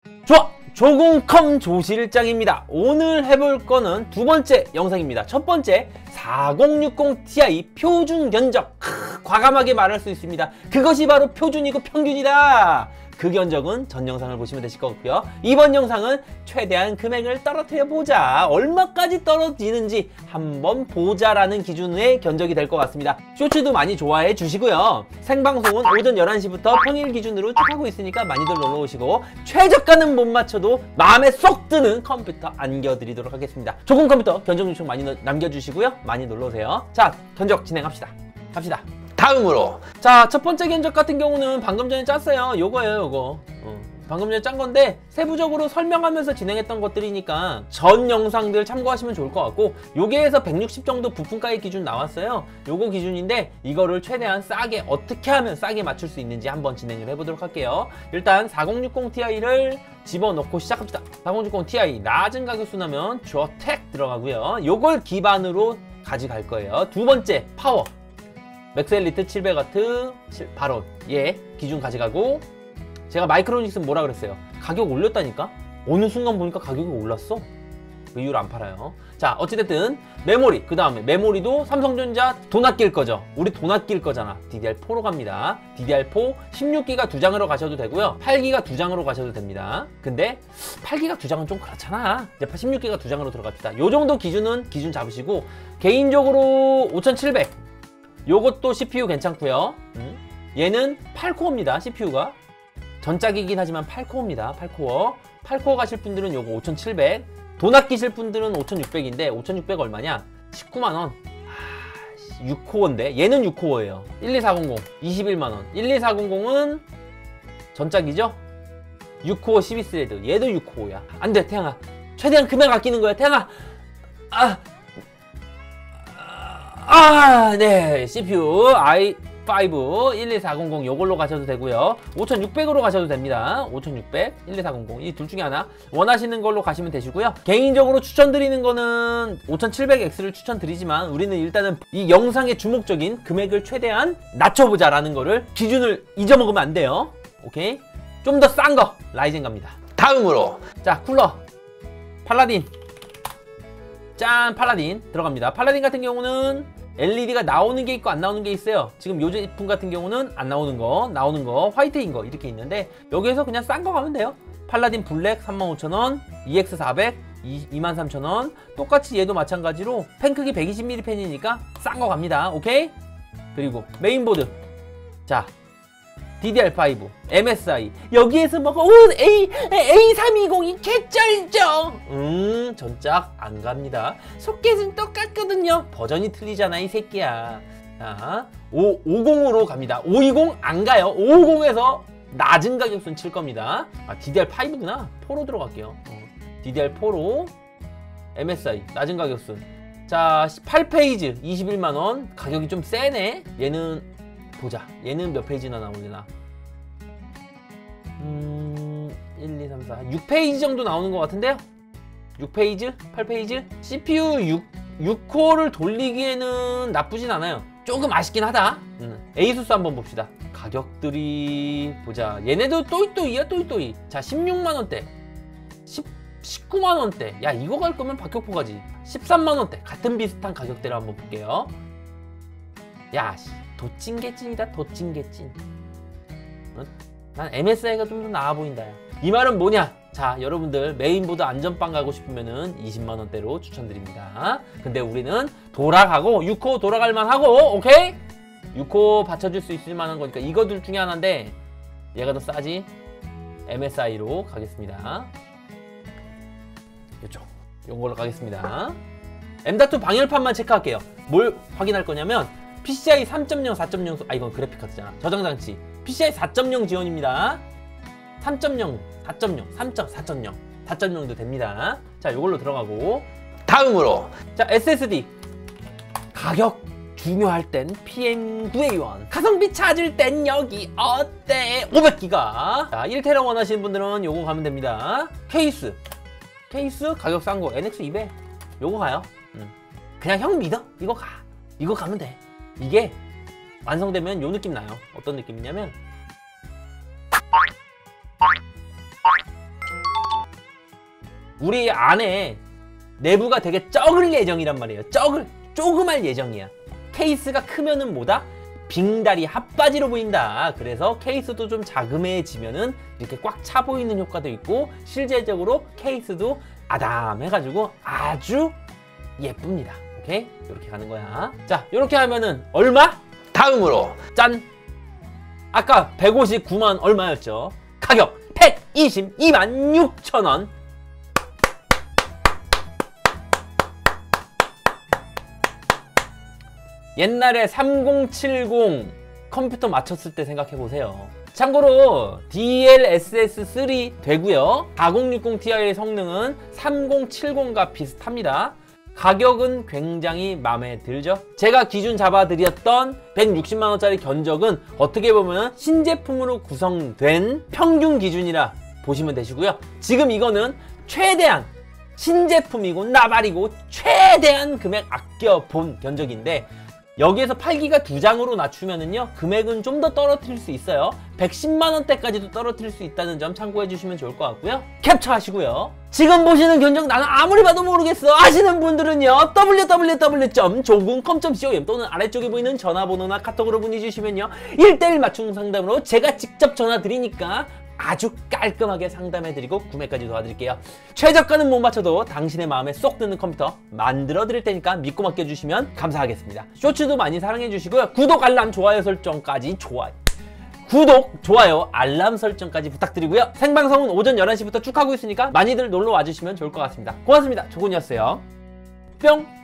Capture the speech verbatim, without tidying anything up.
좋아! 조공컴 조실장입니다. 오늘 해볼 거는 두 번째 영상입니다. 첫 번째 사공육공 티아이 표준 견적. 크, 과감하게 말할 수 있습니다. 그것이 바로 표준이고 평균이다. 그 견적은 전 영상을 보시면 되실 것 같고요. 이번 영상은 최대한 금액을 떨어뜨려 보자. 얼마까지 떨어지는지 한번 보자라는 기준의 견적이 될 것 같습니다. 쇼츠도 많이 좋아해 주시고요. 생방송은 오전 열한 시부터 평일 기준으로 쭉 하고 있으니까 많이들 놀러 오시고, 최저가는 못 맞춰도 마음에 쏙 드는 컴퓨터 안겨드리도록 하겠습니다. 조공 컴퓨터 견적 요청 많이 남겨주시고요. 많이 놀러 오세요. 자, 견적 진행합시다. 갑시다. 다음으로, 자, 첫 번째 견적 같은 경우는 방금 전에 짰어요. 요거예요, 요거. 어, 방금 전에 짠 건데 세부적으로 설명하면서 진행했던 것들이니까 전 영상들 참고하시면 좋을 것 같고, 요게에서 백육십 정도 부품가격 기준 나왔어요. 요거 기준인데 이거를 최대한 싸게 어떻게 하면 싸게 맞출 수 있는지 한번 진행을 해보도록 할게요. 일단 사공육공 티아이를 집어넣고 시작합시다. 사공육공 티아이 낮은 가격수 나면 저택 들어가고요. 요걸 기반으로 가져갈 거예요. 두 번째 파워 맥스엘리트 칠백 와트 발온 얘 기준 가져가고, 제가 마이크로닉스는 뭐라 그랬어요? 가격 올렸다니까? 어느 순간 보니까 가격이 올랐어? 그 이유로 안 팔아요. 자, 어찌됐든 메모리, 그 다음에 메모리도 삼성전자 돈 아낄 거죠. 우리 돈 아낄 거잖아. 디디알포로 갑니다. 디디알포 십육 기가 두 장으로 가셔도 되고요, 팔 기가 두 장으로 가셔도 됩니다. 근데 팔 기가 두 장은 좀 그렇잖아. 이제 십육 기가 두 장으로 들어갑시다. 요 정도 기준은 기준 잡으시고, 개인적으로 오천칠백 요것도 씨피유 괜찮고요. 음. 얘는 팔 코어입니다. 씨피유가 전작이긴 하지만 팔 코어입니다. 팔 코어 팔 코어 가실 분들은 요거 오천칠백, 돈 아끼실 분들은 오천육백인데 오천육백 얼마냐? 십구만 원. 아, 육 코어인데 얘는 육 코어예요. 일이사공공 이십일만 원. 일이사공공은 전작이죠? 육 코어 십이 스레드. 얘도 육 코어야. 안돼 태양아, 최대한 금액 아끼는 거야 태양아. 아 아, 네. 씨피유 아이 파이브 일이사공공 요걸로 가셔도 되고요. 오천육백으로 가셔도 됩니다. 오천육백, 일이사공공 이 둘 중에 하나 원하시는 걸로 가시면 되시고요. 개인적으로 추천드리는 거는 오천칠백 엑스를 추천드리지만, 우리는 일단은 이 영상의 주목적인 금액을 최대한 낮춰보자라는 거를 기준을 잊어먹으면 안 돼요. 오케이? 좀 더 싼 거 라이젠 갑니다. 다음으로, 자, 쿨러 팔라딘. 짠, 팔라딘 들어갑니다. 팔라딘 같은 경우는 엘이디가 나오는 게 있고 안 나오는 게 있어요. 지금 요 제품 같은 경우는 안 나오는 거, 나오는 거, 화이트인 거 이렇게 있는데, 여기에서 그냥 싼 거 가면 돼요. 팔라딘 블랙 삼만 오천 원, 이엑스 사백 이만 삼천 원. 똑같이 얘도 마찬가지로 펜 크기 백이십 밀리미터 펜이니까 싼 거 갑니다. 오케이? 그리고 메인보드, 자, 디디알파이브, 엠에스아이 여기에서 뭐가 오 A 에이 삼이공이 개쩔죠. 음 전작 안 갑니다. 소켓은 똑같거든요. 버전이 틀리잖아 이 새끼야. 자, 오백으로 갑니다. 오백이십 안 가요. 오백에서 낮은 가격순 칠 겁니다. 아, 디디알파이브구나. 포로 들어갈게요. 어, 디디알포로 엠에스아이 낮은 가격순. 자, 팔 페이지 이십일만 원. 가격이 좀 세네. 얘는 보자. 얘는 몇 페이지나 나오려나? 음... 일, 이, 삼, 사... 육 페이지 정도 나오는 것 같은데요? 육 페이지? 팔 페이지? 씨피유 육, 육 코어를 돌리기에는 나쁘진 않아요. 조금 아쉽긴 하다. 음. 에이수스 한번 봅시다. 가격들이 보자. 얘네도 또이또이야 또이또이. 자, 십육만 원대, 십구만 원대. 야, 이거 갈 거면 박격포 가지. 십삼만 원대. 같은 비슷한 가격대를 한번 볼게요. 야, 씨. 도찐개찐이다. 도찐개찐. 어? 난 엠에스아이가 좀 더 나아 보인다. 이 말은 뭐냐? 자, 여러분들 메인보드 안전빵 가고 싶으면은 이십만 원대로 추천드립니다. 근데 우리는 돌아가고 육 코어 돌아갈 만하고, 오케이? 육 코어 받쳐줄 수 있을 만한 거니까 이거 둘 중에 하나인데 얘가 더 싸지? 엠에스아이로 가겠습니다. 이쪽 요걸로 가겠습니다. 엠.투 방열판만 체크할게요. 뭘 확인할 거냐면 피씨아이 삼 점 영, 사 점 영, 아 이건 그래픽카드잖아. 저장장치 피씨아이 사 점 영 지원입니다. 삼 점 영, 사 점 영, 삼 점 사 점 영, 사 점 영도 됩니다. 자, 요걸로 들어가고, 다음으로, 자, 에스에스디 가격 중요할 땐 피엠 구에이원, 가성비 찾을 땐 여기 어때? 오백 기가. 자, 일 테라 원하시는 분들은 요거 가면 됩니다. 케이스 케이스 가격 싼 거 엔엑스 이백 요거 가요. 음. 그냥 형 믿어. 이거 가. 이거 가면 돼. 이게 완성되면 요 느낌 나요. 어떤 느낌이냐면 우리 안에 내부가 되게 적을 예정이란 말이에요. 적을 조그말 예정이야. 케이스가 크면은 뭐다? 빙다리 핫바지로 보인다. 그래서 케이스도 좀 자그매지면은 이렇게 꽉 차 보이는 효과도 있고, 실제적으로 케이스도 아담해가지고 아주 예쁩니다. 오케이? 이렇게 가는 거야. 자, 이렇게 하면은 얼마? 다음으로 짠! 아까 백오십구만 얼마였죠? 가격 백이십이만 육천 원. 옛날에 삼공칠공 컴퓨터 맞췄을 때 생각해보세요. 참고로 디 엘 에스 에스 쓰리 되고요. 사공육공 티아이의 성능은 삼공칠공과 비슷합니다. 가격은 굉장히 마음에 들죠. 제가 기준 잡아드렸던 백육십만 원짜리 견적은 어떻게 보면 신제품으로 구성된 평균 기준이라 보시면 되시고요. 지금 이거는 최대한 신제품이고 나발이고 최대한 금액 아껴본 견적인데, 여기에서 팔기가 두 장으로 낮추면은요 금액은 좀 더 떨어뜨릴 수 있어요. 백십만 원대까지도 떨어뜨릴 수 있다는 점 참고해 주시면 좋을 것 같고요. 캡처 하시고요. 지금 보시는 견적 나는 아무리 봐도 모르겠어 하시는 분들은요 더블유 더블유 더블유 점 조군컴 점 컴 또는 아래쪽에 보이는 전화번호나 카톡으로 문의 주시면요 일 대일 맞춤 상담으로 제가 직접 전화 드리니까 아주 깔끔하게 상담해드리고 구매까지 도와드릴게요. 최저가는 못 맞춰도 당신의 마음에 쏙 드는 컴퓨터 만들어 드릴 테니까 믿고 맡겨주시면 감사하겠습니다. 쇼츠도 많이 사랑해 주시고요. 구독, 알람, 좋아요 설정까지 좋아요. 구독, 좋아요, 알람 설정까지 부탁드리고요. 생방송은 오전 열한 시부터 쭉 하고 있으니까 많이들 놀러 와주시면 좋을 것 같습니다. 고맙습니다. 조군이었어요. 뿅!